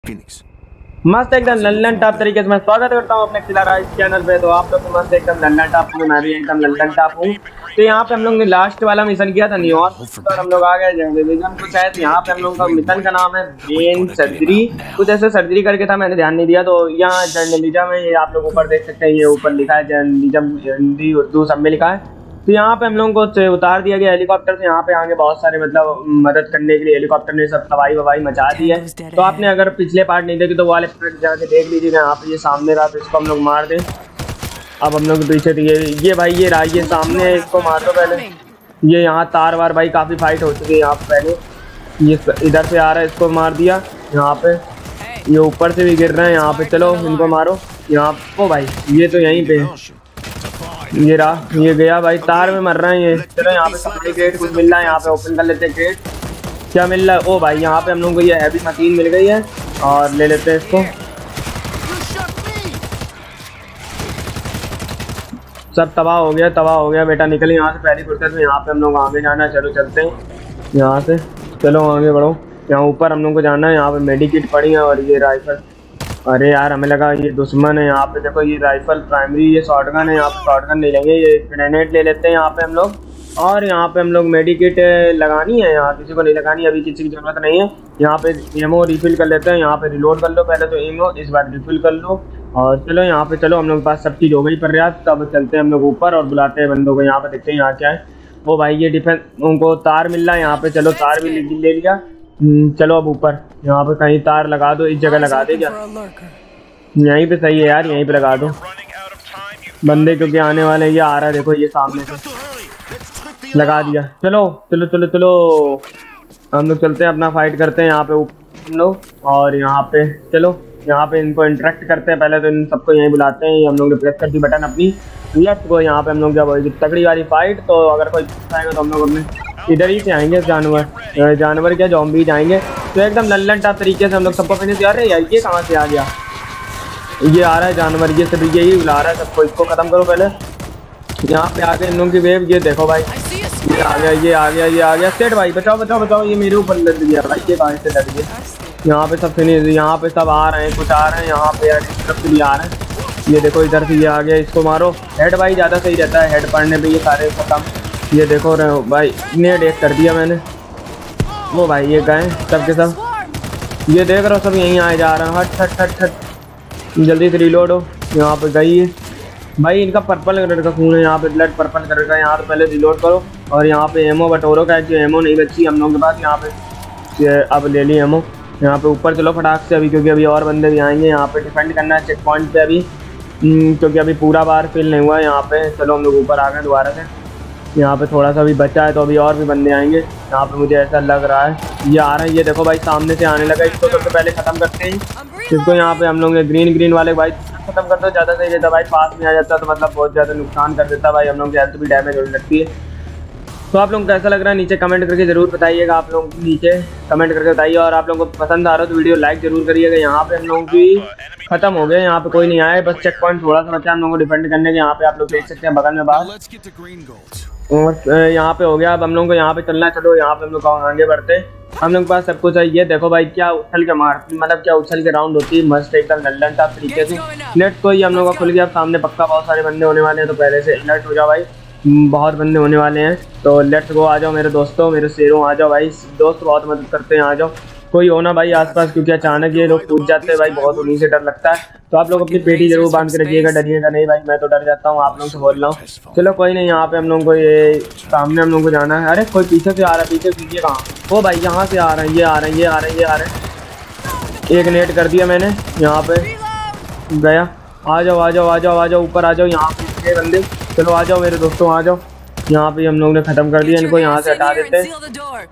Guineas. मस्त एकदम Lallan top तरीके से मैं स्वागत करता हूँ अपने खिला इस चैनल पे। तो आप लोग मस्त एकदम लल्लन टॉप हूँ, मैं भी एकदम लल्लन टॉप हूँ। तो यहाँ पे हम लोग ने लास्ट वाला मिशन किया था न्यूयॉर्क और हम लोग आ गए डिवीजन कुछ है। तो यहाँ पे हम लोग का मिशन का नाम है ब्रेन सर्जरी, कुछ ऐसे सर्जरी करके था, मैंने ध्यान नहीं दिया। तो यहाँ जर्नलिज्म है, ये आप लोग ऊपर देख सकते हैं, ये ऊपर लिखा है जर्नलिज्म, हिंदी उर्दू सब में लिखा है। तो यहाँ पे हम लोगों को उतार दिया गया हेलीकॉप्टर से। यहाँ पे आगे बहुत सारे मतलब मदद करने के लिए हेलीकॉप्टर ने सब तबाही वबाही मचा दी है। तो आपने अगर पिछले पार्ट नहीं देखे तो वाले पार्ट जाके देख लीजिएगा। यहाँ पे ये सामने रहा, तो इसको हम लोग मार दें। अब हम लोग पीछे थी, ये भाई ये रहा, ये सामने है, इसको मार दो पहले। ये यहाँ तार वार भाई काफ़ी फाइट हो चुकी है यहाँ पे पहले। ये इधर से आ रहा है, इसको मार दिया। यहाँ पे ये ऊपर से भी गिर रहे हैं यहाँ पे, चलो इनको मारो। यहाँ ओ भाई ये तो यहीं पे ये रहा, ये गया भाई, तार में मर रहे हैं ये। चलो यहाँ पे सप्लाई गेट कुछ मिल रहा है, यहाँ पे ओपन कर लेते हैं गेट। क्या मिल रहा है? ओ भाई यहाँ पे हम लोगों को ये हैवी मशीन मिल गई है और ले लेते हैं इसको। सब तबाह हो गया, तबाह हो गया बेटा, निकल यहाँ से पहली फुर्सत में। यहाँ पे हम लोग आगे जाना है, चलो चलते हैं यहाँ से, चलो आगे बढ़ो। यहाँ ऊपर हम लोग को जाना है, यहाँ पे मेडिकिट पड़ी है और ये राइफल। अरे यार हमें लगा ये दुश्मन है। यहाँ पे देखो ये राइफल प्राइमरी, ये शॉटगन है। यहाँ पे शॉटगन नहीं लेंगे, ये ग्रेनेड ले लेते हैं यहाँ पे हम लोग। और यहाँ पे हम लोग मेडिकिट लगानी है, यहाँ किसी को नहीं लगानी, अभी किसी की ज़रूरत नहीं है। यहाँ पे एमओ रिफिल कर लेते हैं, यहाँ पे रिलोड कर लो पहले तो एमओ, इस बार रिफिल कर लो। और चलो यहाँ पे चलो, हम लोग के पास सब चीज़ हो गई प्रयास। तब चलते हैं हम लोग ऊपर और बुलाते हैं बंदों को। यहाँ पे देखते हैं यहाँ क्या है। वो भाई ये डिफेंस, उनको तार मिल रहा है यहाँ पे, चलो तार भी ले लिया। चलो अब ऊपर यहाँ पे कहीं तार लगा दो, इस जगह लगा दे क्या? यहीं पे सही है यार, यहीं पे लगा दो बंदे, क्योंकि आने वाले ये आ रहा है, देखो ये सामने से लगा दिया। चलो चलो चलो चलो हम लोग चलते हैं, अपना फाइट करते हैं यहाँ पे हम लोग। और यहाँ पे चलो, यहाँ पे इनको इंटरेक्ट करते हैं पहले तो, इन सबको यहीं बुलाते हैं। हम लोग ने प्रेस कर दी बटन अपनी, लेट्स गो। यहाँ पे हम लोग क्या बोलेंगे, तगड़ी वाली फाइट। तो अगर कोई आएगा तो हम लोग अपने इधर ही से आएंगे, जानवर क्या ज़ॉम्बी जाएंगे। तो एकदम लल्लन टॉप तरीके से हम लोग सबको फिनिश कर रहे हैं। यार ये कहाँ से आ गया? ये आ रहा है जानवर, ये सभी यही बुला रहा है सबको, इसको ख़त्म करो पहले। यहाँ पे आके इन लोगों की वेव, ये देखो भाई, ये आ गया, ये आ गया, ये आ गया। सेट भाई बचाओ बचाओ बचाओ, ये मेरे ऊपर लग गया भाई, ये कहाँ से लग गया? यहाँ पे सब फिनिश, यहाँ पे सब आ रहे हैं, कुछ आ रहे हैं यहाँ पे यार, इस तरफ से भी आ रहे हैं। ये देखो इधर से ये आ गया, इसको मारो। हेड भाई ज़्यादा सही रहता है, हेड पड़ने पे ये सारे खत्म। ये देखो रहे हो भाई, नेट एक कर दिया मैंने। वो भाई ये गए सब के सब, ये देख रहे हो सब यहीं आए जा रहे हैं। हट हट हट हट, जल्दी से रिलोड हो। यहाँ पे गई है भाई, इनका पर्पल कलर का खून है, यहाँ पे ब्लड पर्पल कलर का। यहाँ पे पहले रिलोड करो और यहाँ पे एमओ बटोरो का, जो एमओ नहीं बची हम लोगों के पास। यहाँ पे अब ले ली एमओ। यहाँ पे ऊपर चलो फटाक से अभी, क्योंकि अभी और बंदे भी आएंगे। यहाँ पे डिफेंड करना है चेक पॉइंट पे अभी, क्योंकि अभी पूरा बार फिल नहीं हुआ है यहाँ पे। चलो हम लोग ऊपर आ गए दोबारा से। यहाँ पे थोड़ा सा भी बचा है, तो अभी और भी बंदे आएंगे यहाँ पे, मुझे ऐसा लग रहा है। ये आ रहा है, ये देखो भाई सामने से आने लगा। इसको सबसे पहले ख़त्म करते हैं, इसको यहाँ पे हम लोग ने ग्रीन वाले भाई खत्म कर दो, ज़्यादा सही रहता भाई। पास में आ जाता तो मतलब बहुत ज़्यादा नुकसान कर देता भाई, हम लोग की हेल्थ भी डैमेज होने लगती है। तो आप लोगों को कैसा लग रहा है नीचे कमेंट करके ज़रूर बताइएगा, आप लोग नीचे कमेंट करके बताइए। और आप लोगों को पसंद आ रहा हो तो वीडियो लाइक जरूर करिएगा। यहाँ पे हम लोग भी खत्म हो गए, यहाँ पे कोई नहीं आया, बस चेक पॉइंट थोड़ा सा बचा हम लोगों को डिफेंड करने के। यहाँ पे आप लोग देख सकते हैं बगल में बाहर, और यहाँ पे हो गया। अब हम लोग को यहाँ पे चलना है, चलो यहाँ पे हम लोग आगे बढ़ते हैं। हम लोग के पास सब कुछ है। ये देखो भाई क्या उछल के मार, मतलब क्या उछल के राउंड होती है, मस्त एकदम लल्लन टॉप तरीके से। नेट को ही हम लोग का खुल गया, अब सामने पक्का बहुत सारे बंदे होने वाले हैं, तो पहले से अलर्ट हो जाओ भाई, बहुत बंदे होने वाले हैं। तो लेट्स गो, आ जाओ मेरे दोस्तों, मेरे शेरों, आ जाओ भाई। दोस्त बहुत मदद करते हैं, आ जाओ। कोई हो ना भाई आसपास, क्योंकि अचानक ये लोग कूद जाते हैं भाई, बहुत उन्हीं से डर लगता है। तो आप लोग अपनी पेटी जरूर बांध के रखिएगा, डरिएगा नहीं भाई, मैं तो डर जाता हूँ, आप लोगों से बोल रहा हूँ। चलो कोई नहीं, यहाँ पे हम लोग को ये सामने हम लोग को जाना है। अरे कोई पीछे से आ रहा है, पीछे कीजिए कहाँ? ओ भाई यहाँ से आ रहे हैं, ये आ रहे हैं, ये आ रहे हैं, ये आ रहे हैं। एक नेट कर दिया मैंने, यहाँ पे गया। आ जाओ आ जाओ आ जाओ आ जाओ, ऊपर आ जाओ, यहाँ पे बंदे। चलो आ जाओ मेरे दोस्तों, आ जाओ। यहाँ पे हम लोग ने ख़त्म कर दिया, इनको यहाँ से हटा देते हैं।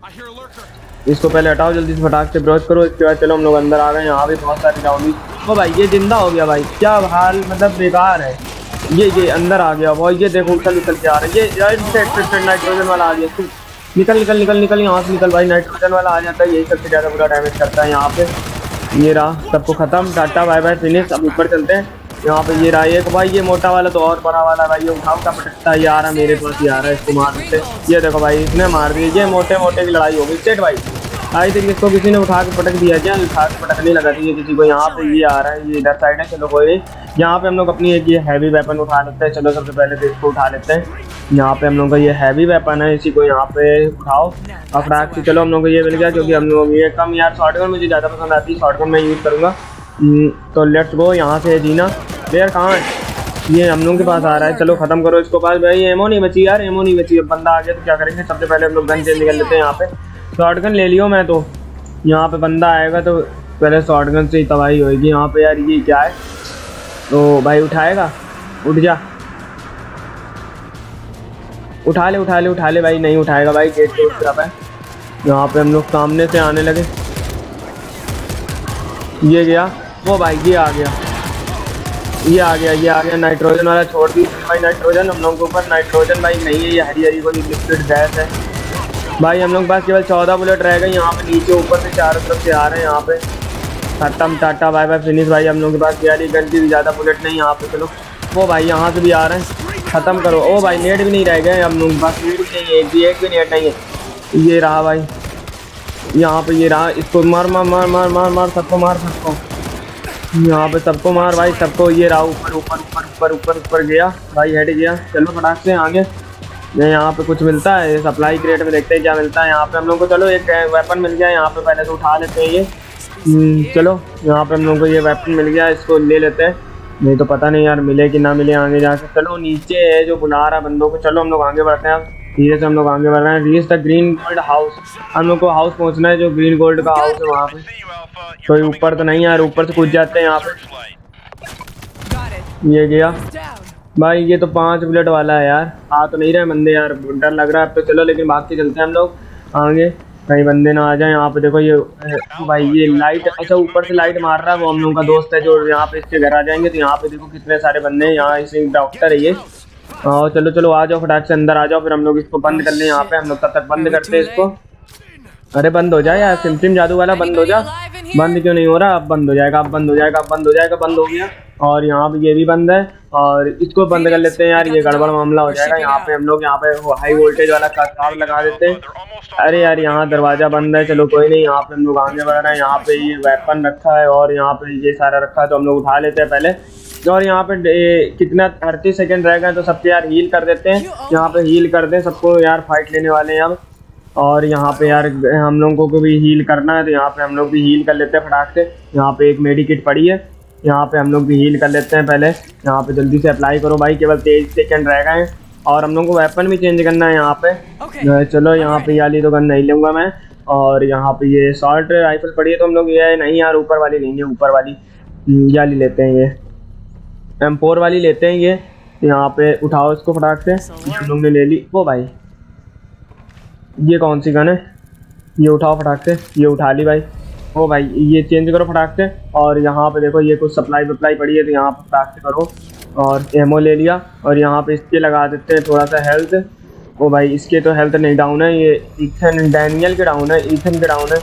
इसको पहले हटाओ जल्दी से, फटाक से ब्रोच करो। इसके बाद चलो हम लोग अंदर आ गए। यहाँ भी बहुत सारे राउंडी। ओ भाई ये जिंदा हो गया भाई, क्या हाल मतलब बेकार है। ये अंदर आ गया भाई, ये देखो उछल के आ रहा है। ये नाइट्रोजन वाला आ गया, निकल निकल निकल निकल यहाँ से निकल भाई। नाइट्रोजन वाला आ जाता है, यही सबसे ज़्यादा बुरा डैमेज करता है यहाँ पे। ये रहा, सबको ख़त्म, टाटा बाय बाय फिनिश। अब ऊपर चलते हैं। यहाँ पे ये रहा एक भाई, ये मोटा वाला तो और बड़ा वाला भाई, ये उठाओ का पटकता है, ये आ रहा मेरे पास, ये आ रहा है, इसको मार देते। ये देखो भाई इसने मार दिया, ये मोटे मोटे की लड़ाई हो गई। सेट भाई आई थिंक इसको किसी ने उठा के पटक दिया क्या, उठा के पटकने लगा दी है किसी को। यहाँ पे ये आ रहा है, ये इधर साइड है। चलो कोई नहीं, यहाँ पे हम लोग अपनी एक ये हैवी वेपन उठा लेते हैं। चलो सबसे पहले तो इसको उठा लेते हैं। यहाँ पे हम लोग का ये हैवी वेपन है, इसी को यहाँ पे उठाओ अफराक से। चलो हम लोग को ये मिल गया, क्योंकि हम लोग ये कम यार शॉटगन मुझे ज़्यादा पसंद आती है, शॉटगन मैं यूज़ करूँगा। तो लेट्स गो। यहाँ से जीना प्लेयर कहाँ है, ये हम लोग के पास आ रहा है। चलो खत्म करो इसको। पास भाई एमो नहीं बची यार, एमो नहीं बची। अब बंदा आ गया तो क्या करेंगे, सबसे पहले हम लोग गन चेंज कर लेते हैं। यहाँ पे शॉटगन ले लियो मैं तो, यहाँ पे बंदा आएगा तो पहले शॉटगन से ही तबाही होगी। यहाँ पे यार ये क्या है, तो भाई उठाएगा, उठ जा, उठा ले उठा ले उठा ले भाई। नहीं उठाएगा भाई, गेट के उस तरफ है। यहाँ पे हम लोग सामने से आने लगे, ये गया वो भाई, ये आ गया, ये आ गया, ये आ गया। नाइट्रोजन वाला छोड़ दी भाई, नाइट्रोजन हम लोगों के ऊपर नाइट्रोजन भाई नहीं है, ये हरी हरी कोई लिक्विड गैस है भाई। हम लोग के पास केवल 14 बुलेट रह गए। यहाँ पे नीचे ऊपर से चारों तरफ से आ रहे हैं। यहाँ पे खत्म, टाटा बाय बाय फिनिश भाई। हम लोग के पास यार गन की भी ज़्यादा बुलेट नहीं यहाँ पे। चलो वो भाई यहाँ से भी आ रहे हैं, ख़त्म करो। ओ भाई नेट भी नहीं रह गए हम लोग के पास, नेट भी नहीं है, एक भी नेट नहीं है। ये रहा भाई, यहाँ पे ये रहा, इसको मार मार मार मार मार मार, सबको मार, सबको यहाँ पे सबको मार भाई, सबको। ये रहा ऊपर ऊपर ऊपर ऊपर ऊपर ऊपर गया भाई, हेड गया। चलो फटाक से आगे। यहाँ पे कुछ मिलता है सप्लाई क्रेट में, देखते हैं क्या मिलता है यहाँ पे हम लोग को। चलो एक वेपन मिल गया यहाँ पे, पहले तो उठा लेते हैं ये। चलो यहाँ पे हम लोग को ये वेपन मिल गया, इसको ले लेते हैं। नहीं तो पता नहीं यार मिले कि ना मिले आगे जाके। चलो नीचे है जो बुला रहा बंदों को, चलो हम लोग आगे बढ़ते हैं। धीरे से हम लोग आगे बढ़ रहे हैं। Reach the green gold house, हम लोग को हाउस पहुंचना है जो ग्रीन गोल्ड का हाउस है वहाँ पे। कोई ऊपर तो नहीं यार, ऊपर से कूद जाते हैं यहाँ पे। ये गया भाई, ये तो 5 बुलेट वाला है यार। आ तो नहीं रहे बंदे यार, डर लग रहा है अब तो। चलो लेकिन भाग के चलते हैं हम लोग आगे, कहीं बंदे ना आ जाए। यहाँ पे देखो ये भाई, ये लाइट, अच्छा ऊपर से लाइट मार रहा है, वो हम लोग का दोस्त है जो यहाँ पे इसके घर आ जाएंगे। तो यहाँ पे देखो कितने सारे बंदे हैं, यहाँ इसे डॉक्टर है ये। और चलो चलो आ जाओ, फटाक से अंदर आ जाओ, फिर हम लोग इसको बंद कर लें। यहाँ पे हम लोग तब तक बंद करते हैं इसको। अरे बंद हो जाए यार, सिम जादू वाला बंद हो जा। बंद क्यों नहीं हो रहा, अब बंद हो जाएगा, अब बंद हो जाएगा, अब बंद हो जाएगा। बंद हो गया। और यहाँ पे ये भी बंद है, और इसको बंद कर लेते हैं यार, ये गड़बड़ मामला हो जाएगा। यहाँ पे हम लोग यहाँ पे हाई वोल्टेज वाला तार लगा देते हैं। अरे यार यहाँ दरवाजा बंद है। चलो कोई नहीं, यहाँ पे हम लोग आगे बढ़ रहे हैं। यहाँ पे ये वेपन रखा है और यहाँ पे ये सारा रखा है, तो हम लोग उठा लेते हैं पहले। और यहाँ पे कितना 38 सेकंड रह गए, तो सबके यार हील कर देते हैं। यहाँ पे हील कर दें सबको यार, फाइट लेने वाले हैं अब। और यहाँ पे यार हम लोगों को भी हील करना है, तो यहाँ पे हम लोग भी हील कर लेते हैं फटाक से। यहाँ पे एक मेडिकिट पड़ी है, यहाँ पे हम लोग भी हील कर लेते हैं पहले। यहाँ पे जल्दी से अप्लाई करो भाई, केवल 23 सेकंड रह गए हैं। और हम लोग को वेपन भी चेंज करना है यहाँ पे। चलो यहाँ पे वाली तो गन नहीं लूँगा मैं। और यहाँ पे ये शॉर्ट राइफल पड़ी है, तो हम लोग ये नहीं यार ऊपर वाली लेंगे, ऊपर वाली वाली लेते हैं, ये M4 वाली लेते हैं ये। यहाँ पे उठाओ इसको फटाक से, हम लोग ने ले ली। वो भाई ये कौन सी गन है, ये उठाओ फटाक से, ये उठा ली भाई। ओ भाई ये चेंज करो फटाक से। और यहाँ पे देखो ये कुछ सप्लाई वप्लाई पड़ी है, तो यहाँ पे फटाक से करो। और एमओ ले लिया, और यहाँ पे इसके लगा देते हैं थोड़ा सा हेल्थ। ओ भाई इसके तो हेल्थ नहीं डाउन है, ये ईथन डैनियल के डाउन है, ईथन के डाउन है।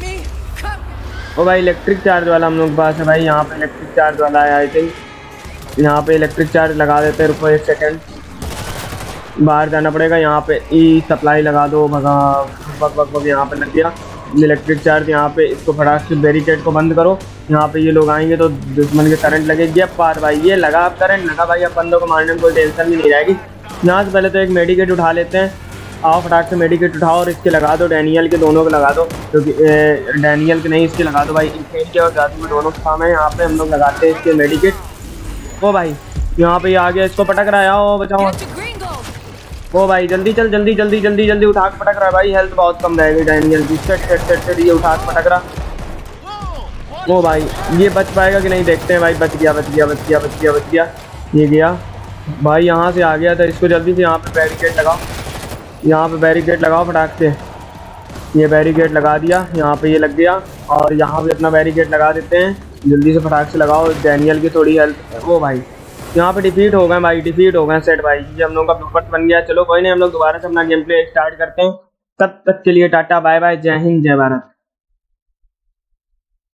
ओ भाई इलेक्ट्रिक चार्ज वाला हम लोग के पास है भाई, यहाँ पे इलेक्ट्रिक चार्ज वाला है आई थिंक। यहाँ पे इलेक्ट्रिक चार्ज लगा देते हैं, रुको 1 सेकेंड, बाहर जाना पड़ेगा। यहाँ पे ई सप्लाई लगा दो, भगा बग बग बग, यहाँ पे लग गया इलेक्ट्रिक चार्ज। यहाँ पे इसको फटाक से बैरिकेड को बंद करो। यहाँ पे ये लोग आएंगे तो दुश्मन के करंट लगेगी। अब पार भाई ये लगा, अब करंट लगा भाई, अब बंदों को मारने में कोई टेंशन भी नहीं रहेगी। यहाँ से पहले तो एक मेडिकेट उठा लेते हैं। आओ फटाक से मेडिकेट उठाओ और इसके लगा दो, डैनियल के दोनों को लगा दो, क्योंकि डैनियल के नहीं इसके लगा दो भाई, इनके और जादू में दोनों काम है। यहाँ पे हम लोग लगाते हैं इसके मेडिकेट। ओ भाई यहाँ पे आ गया, इसको पटक रहा है, आओ बचाओ। ओ भाई जल्दी चल, जल्दी जल्दी जल्दी जल्दी, उठा के पटक रहा है भाई, हेल्थ बहुत कम रहेगी डैनियल की। सेट सेट सेट सेट, ये उठा के पटक रहा। ओ भाई ये बच पाएगा कि नहीं देखते हैं भाई। बच गया बच गया बच गया बच गया बच गया, ये गया भाई, यहाँ से आ गया था। इसको जल्दी से यहाँ पे बैरिकेड लगाओ, यहाँ पे बैरिकेड लगाओ फटाक से। ये बैरिकेड लगा दिया, यहाँ पे ये लग गया। और यहाँ पे अपना बैरिकेड लगा देते हैं, जल्दी से फटाक से लगाओ। डैनियल की थोड़ी हेल्थ। ओ भाई यहाँ पे डिफीट हो गए भाई, डिफीट हो गए सेट भाई, ये हम लोग का ब्लूपर्ट बन गया। चलो कोई नहीं, हम लोग दोबारा से अपना गेम प्ले स्टार्ट करते हैं। तब तक के लिए टाटा बाय बाय, जय हिंद जय भारत।